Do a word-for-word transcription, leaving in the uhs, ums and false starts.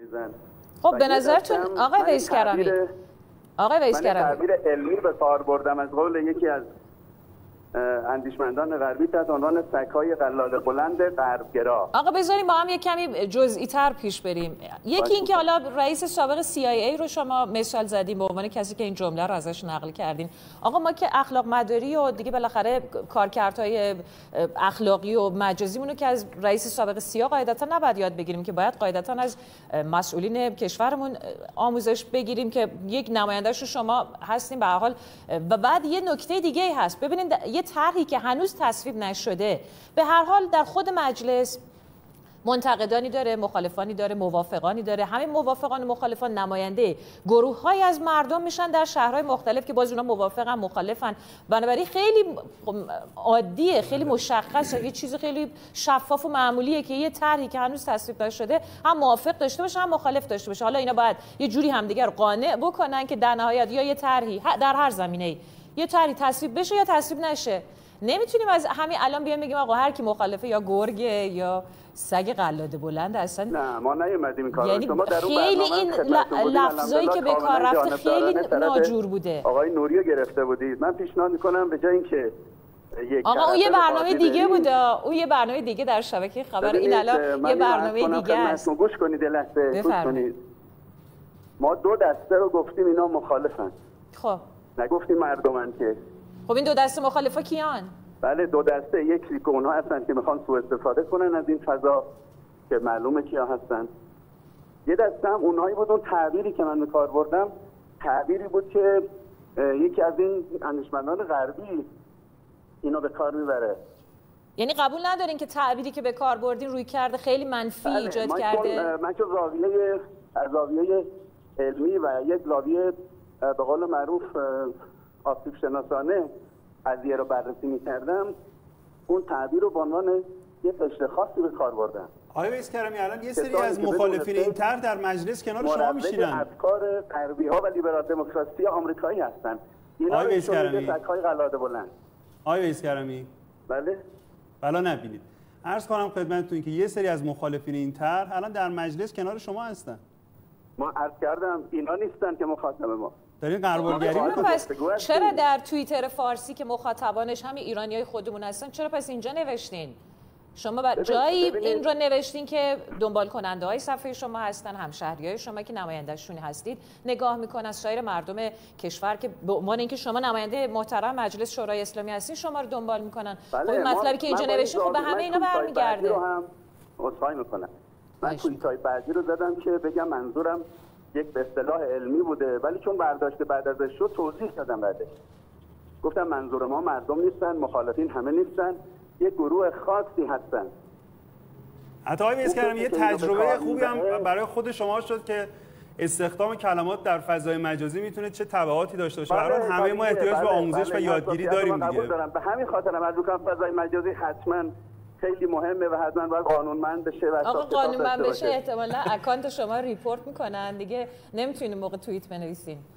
چیزن. خب به نظرتون آقای ویس کرمی آقای ویس کرمی من تعبیر علمی به کار بردم از قول یکی از اندیشمندان غربی تحت عنوان سگ‌های قلاده بلند غربگرا. آقا بذاریم با هم یک کمی جزئی تر پیش بریم. یکی این که حالا رئیس سابق سی آی ای رو شما مثال زدیم به عنوان کسی که این جمله رو ازش نقل کردین. آقا ما که اخلاق مداری و دیگه بالاخره کارکردهای اخلاقی و مجازیمون رو که از رئیس سابق سیا قاعدتا نباید یاد بگیریم، که باید قاعدتا از مسئولین کشورمون آموزش بگیریم که یک نماینده‌اش شما هستین به هر حال. و بعد یه نکته دیگه هست، ببینید یه طرحی که هنوز تصویب نشده به هر حال در خود مجلس منتقدانی داره، مخالفانی داره، موافقانی داره. همین موافقان و مخالفان نماینده گروه‌های از مردم میشن در شهرهای مختلف که باز اونا موافقن، مخالفن. بنابراین خیلی عادیه، خیلی مشخصه، یه چیز خیلی شفاف و معمولیه که یه طرحی که هنوز تصویب نشده هم موافق داشته باشه هم مخالف داشته باشه. حالا اینا باید یه جوری همدیگه رو قانع بکنن که در نهایت یا یه طرحی در هر زمینه‌ای یه طرحی تصویب بشه یا تصویب نشه. نمیتونیم از همین الان بیایم بگیم آقا هر کی مخالفه یا گرگه یا سگ قلاده بلند اصلا. نه ما نیومدیم این کارو. یعنی شما در اون خیلی این لفظایی که به کار رفته خیلی ناجور بوده. آقای نوری رو گرفته بودید. من پیشنهاد میکنم به جای اینکه آقا اون یه برنامه دیگه بوده، اون یه برنامه دیگه در شبکه خبر، این الان یه برنامه دیگه است. گوش کنید لحظه، گوش کنید. ما دو دسته رو گفتیم اینا مخالفن. خب نگفتیم مردمن که. خب این دو دسته مخالفا کیان؟ بله دو دسته، یکی که اونها هستن که میخوان سوء استفاده کنن از این فضا که معلومه کیا هستن. یه دسته هم اونهایی بود، اون تعبیری که من به کار بردم تعبیری بود که یکی از این اندیشمندان غربی اینو به کار میبره. یعنی قبول ندارین که تعبیری که به کار بردین روی کرده خیلی منفی بله. ایجاد من کرده؟ من که زاویه از زاویه علمی و یک زاویه به قول معروف آسیب شناسانه قضیه رو بررسی می‌کردم، اون تعبیر رو به عنوان یه قشر خاصی به کار بردم. آقای ویس کرمی الان یه سری از مخالفین این طرح در مجلس کنار شما میشینن. افکار غربی‌ها و لیبرال دموکراسی آمریکایی هستن. اینا آقای ویس کرمی سگ‌های قلاده بلند. آقای ویس کرمی بله بلا نبینید. عرض کنم خدمتتون که یه سری از مخالفین این طرح الان در مجلس کنار شما هستن. ما عرض کردم اینا نیستن که مخاطب ما. دارین غربالگری می‌کنید. چرا در توییتر فارسی که مخاطبانش همین ایرانیای خودمون هستن چرا پس اینجا نوشتین؟ شما بر جایی این رو نوشتین که دنبال کننده های صفحه شما هستن، همشهریای شما که نماینده‌شون هستید نگاه میکنن، سایر مردم کشور که به عنوان اینکه شما نماینده محترم مجلس شورای اسلامی هستین شما رو دنبال میکنن. بله، خب این مطلبی که اینجا نوشتین خب به همه اینا برمیگرده. رو هم عذرخواهی میکنم. من توییتای بعدی رو زدم که بگم منظورم یک به اصطلاح علمی بوده، ولی چون برداشت بعد ازش شد توضیح دادم بعدش. گفتم منظور ما مردم نیستن، مخالفین همه نیستن، یک گروه خاصی هستن. حتی آقای ویس کرمی یه تجربه خوبی هم برای خود شما شد که استخدام کلمات در فضای مجازی میتونه چه تبعاتی داشته باشه. برای همه ما احتیاج به آموزش و یادگیری داریم دیگه. به همین خاطرم از اون فضای مجازی حتما خیلی مهمه و حتما باید قانونمند بشه. و آقا قانونمند بشه احتمالاً اکانت شما ریپورت میکنن دیگه، نمیتونین موقع توییت بنویسین.